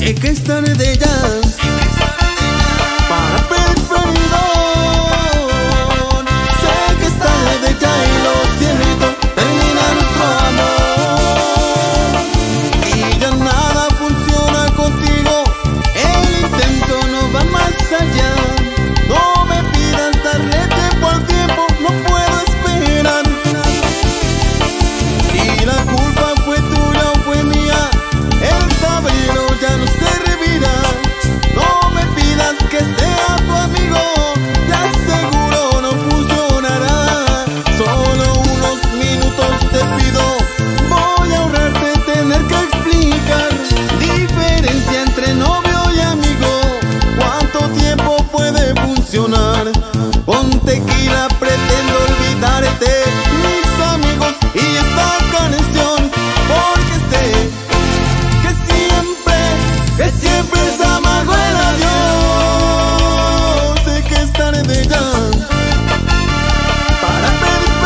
Sé que es tarde ya para pedir perdón. Sé que es tarde ya y lo siento, termina nuestro amor. Y ya nada funciona contigo, el intento no va más allá. No me pidas darle tiempo al tiempo, no puedo esperar. Si la culpa fue tuya o fue mía, el saberlo ya no servirá. No me pidas que sea tu amigo, te aseguro no funcionará. Solo unos minutos te pido, voy a ahorrarte tener que explicar. Diferencia entre novio y amigo, ¿cuánto tiempo puede funcionar? Con tequila pretendo olvidarte, mis amigos y esta canción, porque sé que siempre es amargo el adiós. Sé que es tarde ya para pedir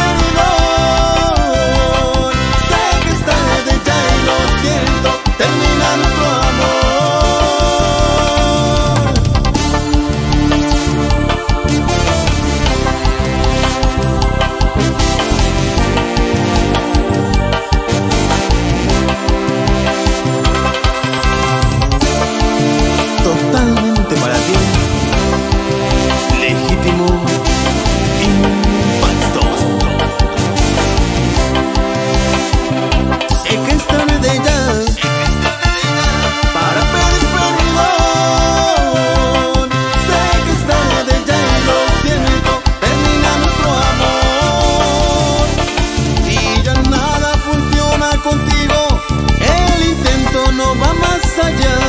perdón. Sé que es tarde ya y lo siento, termina nuestro amor. Totalmente para ti, Legítimo Impacto. Sé que es tarde ya para pedir perdón. Sé que es tarde ya y lo siento, termina nuestro amor. Y ya nada funciona contigo, el intento no va más allá.